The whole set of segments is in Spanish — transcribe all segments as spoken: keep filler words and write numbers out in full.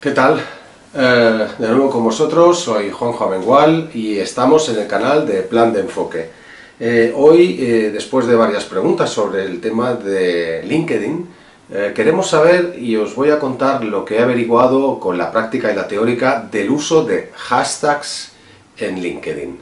¿Qué tal? Eh, de nuevo con vosotros, soy Juanjo Amengual y estamos en el canal de Plan de Enfoque. Eh, hoy, eh, después de varias preguntas sobre el tema de LinkedIn, eh, queremos saber y os voy a contar lo que he averiguado con la práctica y la teórica del uso de hashtags en LinkedIn.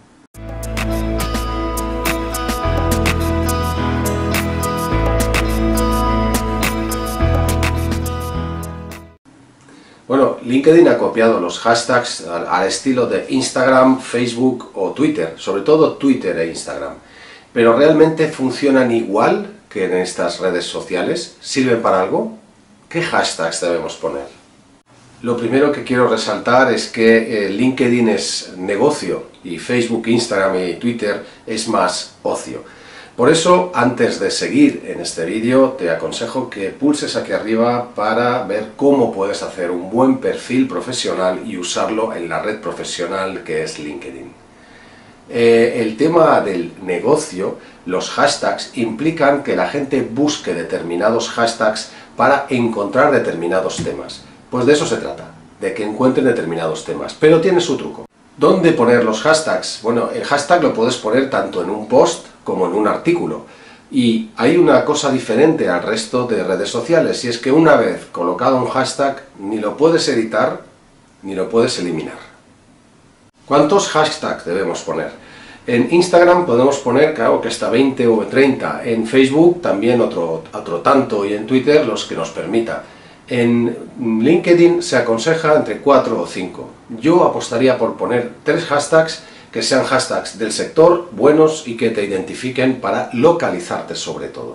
Bueno, LinkedIn ha copiado los hashtags al, al estilo de Instagram, Facebook o Twitter, sobre todo Twitter e Instagram. Pero ¿realmente funcionan igual que en estas redes sociales? ¿Sirven para algo? ¿Qué hashtags debemos poner? Lo primero que quiero resaltar es que eh, LinkedIn es negocio y Facebook, Instagram y Twitter es más ocio. Por eso, antes de seguir en este vídeo, te aconsejo que pulses aquí arriba para ver cómo puedes hacer un buen perfil profesional y usarlo en la red profesional que es LinkedIn. Eh, el tema del negocio, los hashtags, implican que la gente busque determinados hashtags para encontrar determinados temas. Pues de eso se trata, de que encuentren determinados temas, pero tiene su truco. ¿Dónde poner los hashtags? Bueno, el hashtag lo puedes poner tanto en un post como en un artículo. Y hay una cosa diferente al resto de redes sociales, y es que una vez colocado un hashtag, ni lo puedes editar, ni lo puedes eliminar. ¿Cuántos hashtags debemos poner? En Instagram podemos poner, claro, que hasta veinte o treinta, en Facebook también otro, otro tanto, y en Twitter los que nos permita. En LinkedIn se aconseja entre cuatro o cinco. Yo apostaría por poner tres hashtags que sean hashtags del sector, buenos y que te identifiquen para localizarte sobre todo.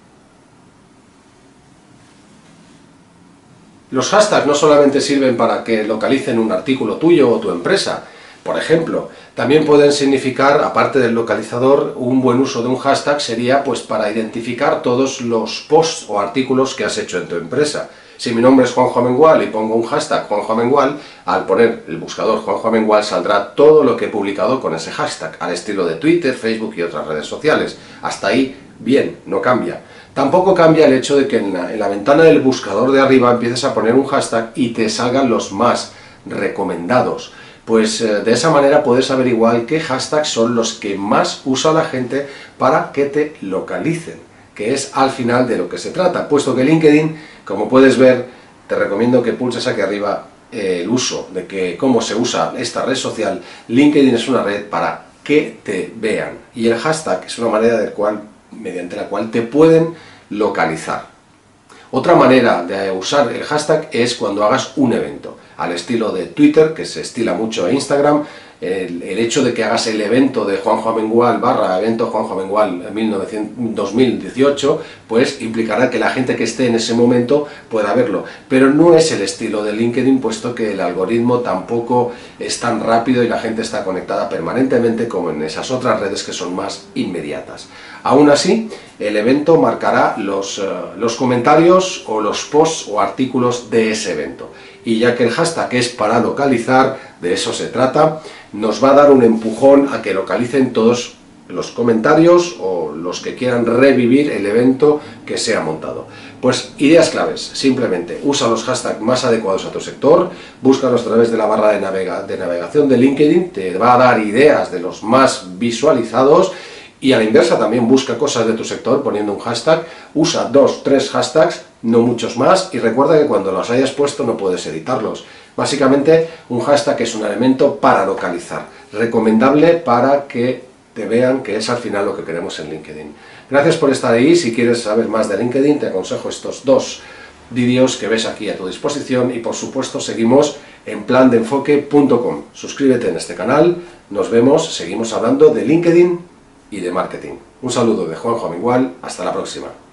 Los hashtags no solamente sirven para que localicen un artículo tuyo o tu empresa. Por ejemplo, también pueden significar, aparte del localizador, un buen uso de un hashtag sería pues para identificar todos los posts o artículos que has hecho en tu empresa. Si mi nombre es Juanjo Amengual y pongo un hashtag Juanjo Amengual, al poner el buscador Juanjo Amengual saldrá todo lo que he publicado con ese hashtag, al estilo de Twitter, Facebook y otras redes sociales. Hasta ahí, bien, no cambia. Tampoco cambia el hecho de que en la, en la ventana del buscador de arriba empieces a poner un hashtag y te salgan los más recomendados. Pues eh, de esa manera puedes averiguar qué hashtags son los que más usa la gente para que te localicen, que es al final de lo que se trata, puesto que LinkedIn, como puedes ver, te recomiendo que pulses aquí arriba eh, el uso de que cómo se usa esta red social. LinkedIn es una red para que te vean, y el hashtag es una manera del cual, mediante la cual te pueden localizar. Otra manera de usar el hashtag es cuando hagas un evento, al estilo de Twitter, que se estila mucho, e Instagram. El, el hecho de que hagas el evento de Juanjo Amengual barra evento Juanjo Amengual dos mil dieciocho, pues implicará que la gente que esté en ese momento pueda verlo. Pero no es el estilo de LinkedIn, puesto que el algoritmo tampoco es tan rápido y la gente está conectada permanentemente como en esas otras redes que son más inmediatas. Aún así, el evento marcará los, uh, los comentarios o los posts o artículos de ese evento. Y ya que el hashtag es para localizar, de eso se trata, nos va a dar un empujón a que localicen todos los comentarios o los que quieran revivir el evento que se ha montado. Pues ideas claves, simplemente usa los hashtags más adecuados a tu sector, búscalos a través de la barra de, navega de navegación de LinkedIn, te va a dar ideas de los más visualizados. Y a la inversa también busca cosas de tu sector poniendo un hashtag, usa dos, tres hashtags, no muchos más, y recuerda que cuando los hayas puesto no puedes editarlos. Básicamente un hashtag es un elemento para localizar, recomendable para que te vean que es al final lo que queremos en LinkedIn. Gracias por estar ahí. Si quieres saber más de LinkedIn te aconsejo estos dos vídeos que ves aquí a tu disposición, y por supuesto seguimos en plan de enfoque punto com. Suscríbete en este canal, nos vemos, seguimos hablando de LinkedIn y de marketing. Un saludo de Juanjo Amengual, hasta la próxima.